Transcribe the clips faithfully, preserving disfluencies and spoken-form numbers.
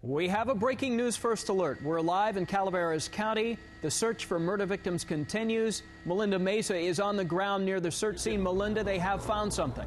We have a breaking news first alert. We're live in Calaveras County. The search for murder victims continues. Melinda Mesa is on the ground near the search scene. Melinda, they have found something.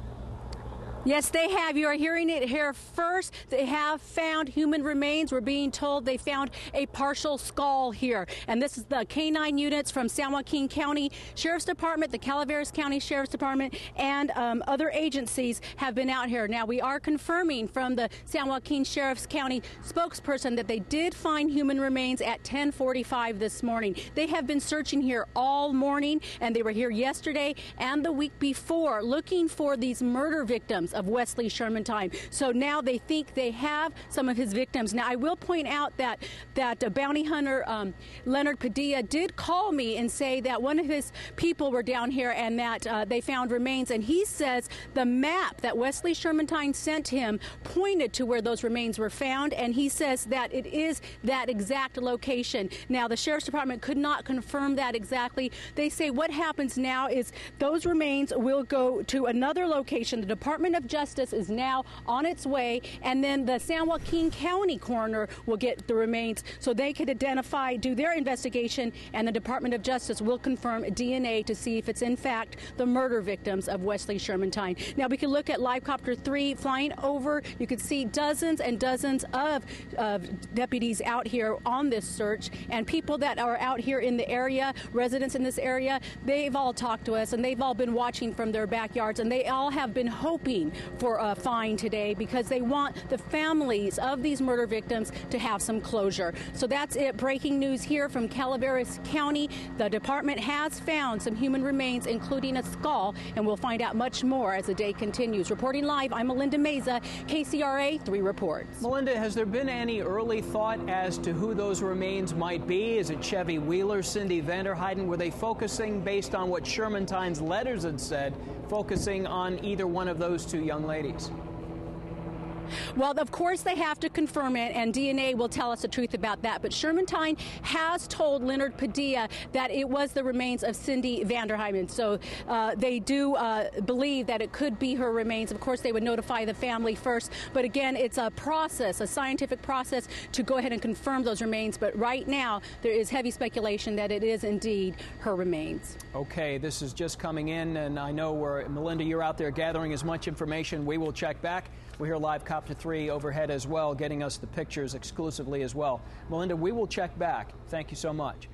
Yes, they have. You are hearing it here first. They have found human remains. We're being told they found a partial skull here. And this is the K nine units from San Joaquin County Sheriff's Department, the Calaveras County Sheriff's Department, and um, other agencies have been out here. Now, we are confirming from the San Joaquin Sheriff's County spokesperson that they did find human remains at ten forty-five this morning. They have been searching here all morning, and they were here yesterday and the week before looking for these murder victims of Wesley Shermantine. So now they think they have some of his victims. Now, I will point out that that uh, bounty hunter um, Leonard Padilla did call me and say that one of his people were down here and that uh, they found remains. And he says the map that Wesley Shermantine sent him pointed to where those remains were found. And he says that it is that exact location. Now, the Sheriff's Department could not confirm that exactly. They say what happens now is those remains will go to another location. The Department of Justice is now on its way, and then the San Joaquin County coroner will get the remains so they could identify, do their investigation, and the Department of Justice will confirm D N A to see if it's in fact the murder victims of Wesley Shermantine. Now, we can look at Live Copter three flying over. You can see dozens and dozens of uh, deputies out here on this search, and people that are out here in the area, residents in this area, they've all talked to us, and they've all been watching from their backyards, and they all have been hoping for a find today because they want the families of these murder victims to have some closure. So that's it. Breaking news here from Calaveras County. The department has found some human remains, including a skull, and we'll find out much more as the day continues. Reporting live, I'm Melinda Mesa, K C R A three Reports. Melinda, has there been any early thought as to who those remains might be? Is it Chevy Wheeler, Cindy Vanderheiden? Were they focusing, based on what Shermantine's letters had said, focusing on either one of those two young ladies? Well, of course, they have to confirm it, and D N A will tell us the truth about that. But Shermantine has told Leonard Padilla that it was the remains of Cindy Vanderheiden. So uh, they do uh, believe that it could be her remains. Of course, they would notify the family first. But again, it's a process, a scientific process to go ahead and confirm those remains. But right now, there is heavy speculation that it is indeed her remains. Okay, this is just coming in, and I know we're, Melinda, you're out there gathering as much information. We will check back. We're here live Copter three overhead as well, getting us the pictures exclusively as well. Melinda, we will check back. Thank you so much.